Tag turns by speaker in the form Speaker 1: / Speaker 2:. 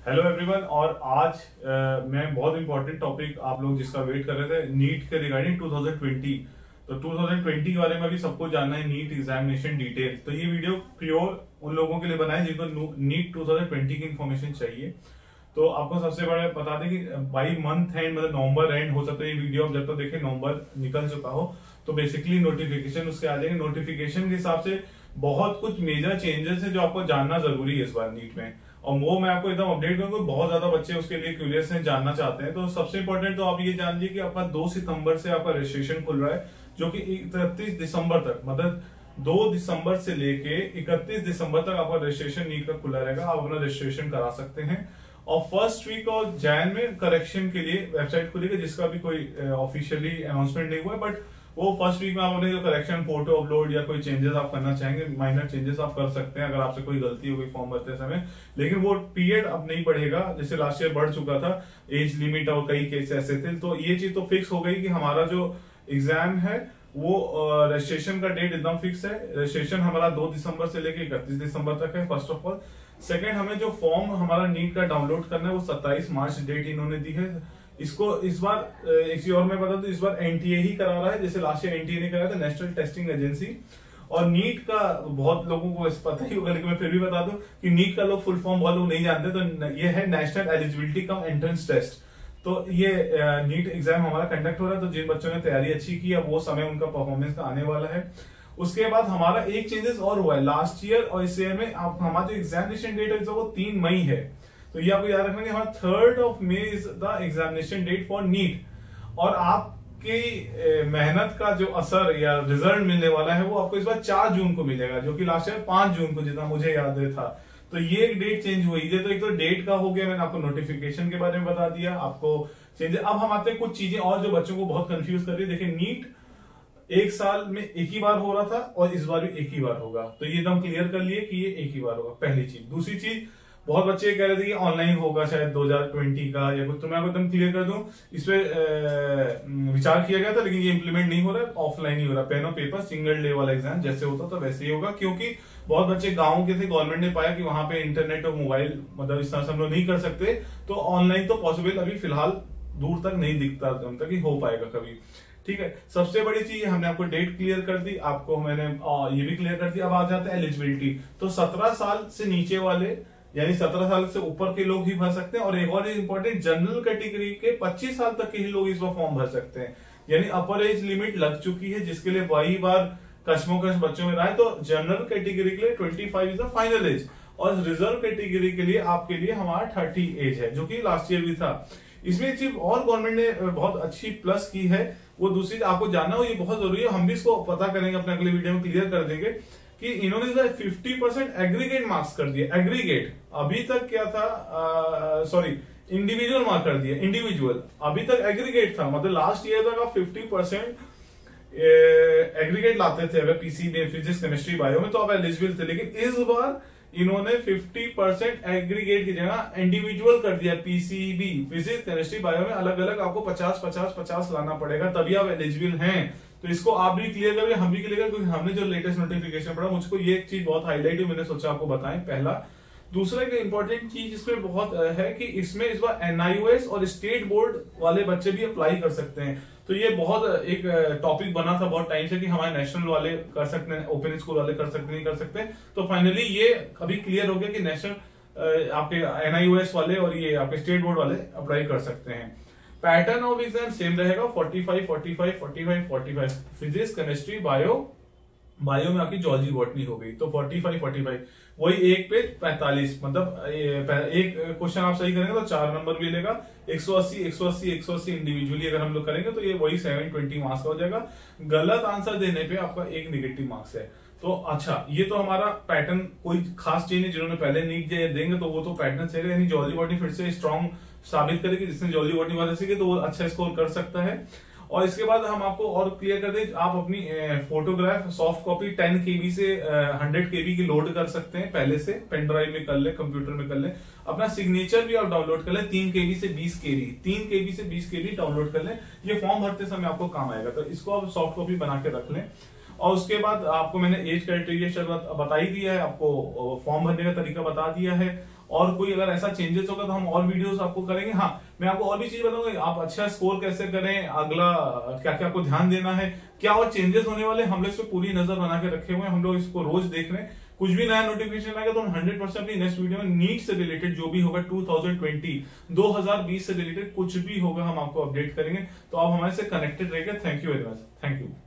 Speaker 1: Hello everyone. और आज मैं बहुत इंपॉर्टेंट टॉपिक आप लोग जिसका वेट कर रहे थे, नीट के रिगार्डिंग 2020। तो 2020 के बारे में भी सबको जानना है, नीट एग्जामिनेशन डिटेल। तो ये वीडियो प्योर उन लोगों के लिए बना है जिनको नीट 2020 की इंफॉर्मेशन चाहिए। तो आपको सबसे बड़ा बता दें कि बाई मंथ एंड मतलब नवंबर एंड हो सकता है ये वीडियो आप जब तक देखें नवंबर निकल चुका हो, तो बेसिकली नोटिफिकेशन उसके आ जाएंगे। नोटिफिकेशन के हिसाब से बहुत कुछ मेजर चेंजेस है जो आपको जानना जरूरी है इस बार नीट में, और वो मैं आपको एकदम अपडेट करूंगा। बहुत ज्यादा बच्चे उसके लिए क्यूरियस हैं, जानना चाहते हैं। तो सबसे इंपॉर्टेंट तो आप ये जान लीजिए कि आपका 2 सितंबर से आपका रजिस्ट्रेशन खुल रहा है, जो कि 31 दिसंबर तक, मतलब 2 दिसंबर से लेके 31 दिसंबर तक आपका रजिस्ट्रेशन नीट का खुला रहेगा। आप अपना रजिस्ट्रेशन करा सकते हैं। और फर्स्ट वीक ऑफ जैन में करेक्शन के लिए वेबसाइट खुलेगी, जिसका भी कोई ऑफिशियली अनाउंसमेंट नहीं हुआ है, बट वो फर्स्ट वीक में आप अपने जो करेक्शन फोटो अपलोड या कोई चेंजेस आप करना चाहेंगे, माइनर चेंजेस आप कर सकते हैं अगर आपसे कोई गलती हो गई फॉर्म भरते समय। लेकिन वो पीरियड अब नहीं बढ़ेगा, जैसे लास्ट ईयर बढ़ चुका था एज लिमिट और कई केस ऐसे थे। तो ये चीज तो फिक्स हो गई कि हमारा जो एग्जाम है वो रजिस्ट्रेशन का डेट एकदम फिक्स है। रजिस्ट्रेशन हमारा 2 दिसंबर से लेकर 31 दिसंबर तक है, फर्स्ट ऑफ ऑल। सेकेंड, हमें जो फॉर्म हमारा नीट का डाउनलोड करना है वो 27 मार्च डेट इन्होंने दी है। इसको इस बार एक चीज और मैं बता दूं, इस बार एनटीए ही करा रहा है, जैसे लास्ट ईयर एनटीए ने कराया था, नेशनल टेस्टिंग एजेंसी। और नीट का बहुत लोगों को पता ही होगा, लेकिन मैं फिर भी बता दूं कि नीट का लोग फुल फॉर्म बहुत लोग नहीं जानते। तो ये है National Eligibility cum Entrance Test. तो ये नीट एग्जाम हमारा कंडक्ट हो रहा है। तो जिन बच्चों ने तैयारी अच्छी की, अब वो समय उनका परफॉर्मेंस का आने वाला है। उसके बाद हमारा एक चेंजेस और हुआ है लास्ट ईयर और इस ईयर में। हमारा जो एग्जामिनेशन डेट है वो 3 मई है। तो ये आपको याद रखना कि हमारा 3 May is the examination date for NEET. और आपकी मेहनत का जो असर या रिजल्ट मिलने वाला है वो आपको इस बार 4 जून को मिलेगा, जो कि लास्ट ईयर 5 जून को, जितना मुझे याद था। तो ये एक डेट चेंज हुई है। तो एक तो डेट का हो गया, मैंने आपको नोटिफिकेशन के बारे में बता दिया, आपको चेंज। अब हम आते हैं कुछ चीजें और जो बच्चों को बहुत कंफ्यूज कर रही है। देखिए, नीट एक साल में एक ही बार हो रहा था और इस बार भी एक ही बार होगा। तो ये एकदम क्लियर कर लिए कि ये एक ही बार होगा, पहली चीज। दूसरी चीज, बहुत बच्चे कह रहे थे कि ऑनलाइन होगा शायद 2020 का या कुछ, तो मैं आपको एकदम क्लियर कर दूं, इस पे विचार किया गया था, लेकिन ये इंप्लीमेंट नहीं हो रहा है, ऑफलाइन ही हो रहा है। पेन और पेपर सिंगल डे वाला एग्जाम जैसे होता था वैसे ही होगा, क्योंकि बहुत बच्चे गांव के थे। गवर्नमेंट ने पाया कि वहां पे इंटरनेट और मोबाइल मतलब इस तरह से हम लोग नहीं कर सकते, तो ऑनलाइन तो पॉसिबल अभी फिलहाल दूर तक नहीं दिखता उनका कि हो पाएगा कभी। ठीक है, सबसे बड़ी चीज हमने आपको डेट क्लियर कर दी, आपको मैंने ये भी क्लियर कर दी। अब आ जाते हैं एलिजिबिलिटी। तो 17 साल से नीचे वाले यानी 17 साल से ऊपर के लोग ही भर सकते हैं। और एक और इंपॉर्टेंट, जनरल कैटेगरी के 25 साल तक के ही लोग इस बार फॉर्म भर सकते हैं। यानी अपर एज लिमिट लग चुकी है, जिसके लिए वही बार कश्मोकश बच्चों में रहा है। तो जनरल कैटेगरी के लिए 25 इज द फाइनल एज, और रिजर्व कैटेगरी के लिए आपके लिए हमारा 30 एज है, जो कि लास्ट ईयर भी था। इसमें एक चीज और गवर्नमेंट ने बहुत अच्छी प्लस की है, वो दूसरी आपको जानना हो, ये बहुत जरूरी है, हम भी इसको पता करेंगे, अपने अगले वीडियो में क्लियर कर देंगे कि इन्होंने 50% एग्रीगेट मार्क्स कर दिए। एग्रीगेट अभी तक क्या था, सॉरी इंडिविजुअल मार्क कर दिया, इंडिविजुअल। अभी तक एग्रीगेट था, मतलब लास्ट ईयर तक आप 50% एग्रीगेट लाते थे अगर पीसी में, फिजिक्स केमिस्ट्री बायो में, तो आप एलिजिबल थे। लेकिन इस बार इन्होंने 50% एग्रीगेट की जगह इंडिविजुअल कर दिया। पीसीबी, फिजिक्स केमिस्ट्री बायो में अलग अलग आपको 50-50-50 लाना पड़ेगा, तभी आप एलिजिबल हैं। तो इसको आप भी क्लियर करिए, हम भी क्लियर करें, क्योंकि हमने जो लेटेस्ट नोटिफिकेशन पढ़ा, मुझको ये एक चीज बहुत हाईलाइट हुई, मैंने सोचा आपको बताएं। पहला, दूसरा एक इंपॉर्टेंट चीज इसमें बहुत है कि इसमें इस बार एनआईओएस और स्टेट बोर्ड वाले बच्चे भी अप्लाई कर सकते हैं। तो ये बहुत एक टॉपिक बना था बहुत टाइम से कि हमारे नेशनल वाले कर सकते हैं, ओपन स्कूल वाले कर सकते नहीं कर सकते। तो फाइनली ये अभी क्लियर हो गया कि नेशनल आपके एनआईओएस वाले और ये आपके स्टेट बोर्ड वाले अप्लाई कर सकते हैं। पैटर्न ऑफ एग्जाम सेम रहेगा, 45-45-45-45। फिजिक्स केमिस्ट्री बायो में आपकी जूलॉजी बॉटनी हो गई, तो 45-45 वही एक पे 45, मतलब एक क्वेश्चन आप सही करेंगे तो 4 नंबर मिलेगा। 180 इंडिविजुअली अगर हम लोग करेंगे तो ये वही 720 मार्क्स का हो जाएगा। गलत आंसर देने पे आपका एक नेगेटिव मार्क्स है। तो अच्छा, ये तो हमारा पैटर्न, कोई खास चीज नहीं। जिन्होंने पहले नीट देंगे तो वो तो पैटर्न से, यानी जूलॉजी बॉटनी फिर से स्ट्रॉन्ग साबित करेगी। जिसने जूलॉजी बॉटनी वाले सीखे तो वो अच्छा स्कोर कर सकता है। और इसके बाद हम आपको और क्लियर कर दें, आप अपनी फोटोग्राफ सॉफ्ट कॉपी 10 KB से 100 KB की लोड कर सकते हैं पहले से, पेन ड्राइव में कर ले, कंप्यूटर में कर ले। अपना सिग्नेचर भी आप डाउनलोड कर ले, 3 KB से 20 KB, 3 KB से 20 KB डाउनलोड कर ले। ये फॉर्म भरते समय आपको काम आएगा, तो इसको आप सॉफ्ट कॉपी बना के रख लें। और उसके बाद आपको मैंने एज क्राइटेरिया बता ही दिया है, आपको फॉर्म भरने का तरीका बता दिया है। और कोई अगर ऐसा चेंजेस होगा तो हम और वीडियोस आपको करेंगे। हाँ, मैं आपको और भी चीज बताऊंगा, आप अच्छा स्कोर कैसे करें, अगला क्या क्या आपको ध्यान देना है, क्या और चेंजेस होने वाले, हम लोग इस पर पूरी नजर बना के रखे हुए हैं, हम लोग इसको रोज देख रहे हैं। कुछ भी नया नोटिफिकेशन आएगा तो हम 100% अपनी नेक्स्ट वीडियो में नीट से रिलेटेड जो भी होगा 2020 से रिलेटेड कुछ भी होगा हम आपको अपडेट करेंगे। तो आप हमारे से कनेक्टेड रहेंगे। Thank you very much. Thank you.